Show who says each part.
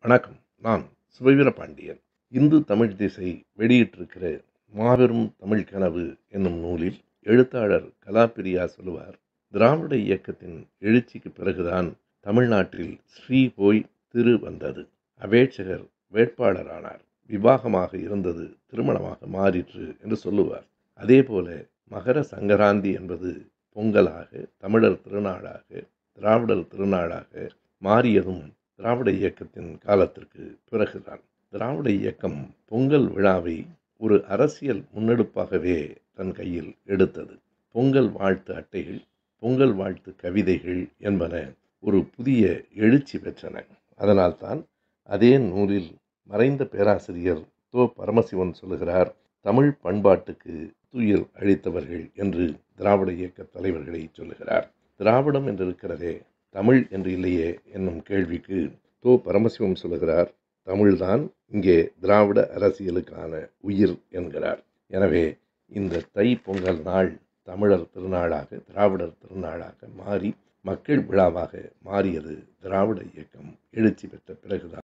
Speaker 1: வணக்கம். நான் சுபவீர பாண்டியன். இந்து தமிழ் திசை வெளியிட்டிருக்கிற மாபெரும் தமிழ் கனவு என்னும் நூலில் எழுத்தாளர் கலாப்பிரியா சொல்லுவார், திராவிட இயக்கத்தின் எழுச்சிக்கு பிறகுதான் தமிழ்நாட்டில் ஸ்ரீ போய் திரு வந்தது. அபேட்சகர் வேட்பாளரானார். விவாகமாக இருந்தது திருமணமாக மாறிற்று என்று சொல்லுவார். அதேபோல மகர சங்கராந்தி என்பது பொங்கலாக, தமிழர் திருநாளாக, திராவிடர் திருநாளாக மாறியதும் திராவிட இயக்கத்தின் காலத்திற்கு பிறகுதான். திராவிட இயக்கம் பொங்கல் விழாவை ஒரு அரசியல் முன்னெடுப்பாகவே தன் கையில் எடுத்தது. பொங்கல் வாழ்த்து அட்டைகள், பொங்கல் வாழ்த்து கவிதைகள் என்பன ஒரு புதிய எழுச்சி பெற்றன. அதனால்தான் அதே நூலில் மறைந்த பேராசிரியர் பரமசிவன் சொல்லுகிறார், தமிழ் பண்பாட்டுக்கு துயிர் அளித்தவர்கள் என்று திராவிட இயக்க தலைவர்களை சொல்லுகிறார். திராவிடம் என்று இருக்கிறதே, தமிழ் என்று இல்லையே என்னும் கேள்விக்கு பரமசிவம் சொல்லுகிறார், தமிழ்தான் இங்கே திராவிட அரசியலுக்கான உயிர் என்கிறார். எனவே இந்த தை பொங்கல் நாள் தமிழர் திருநாளாக, திராவிடர் திருநாளாக மாறி மக்கள் விழாவாக மாறியது திராவிட இயக்கம் எழுச்சி பெற்ற பிறகுதான்.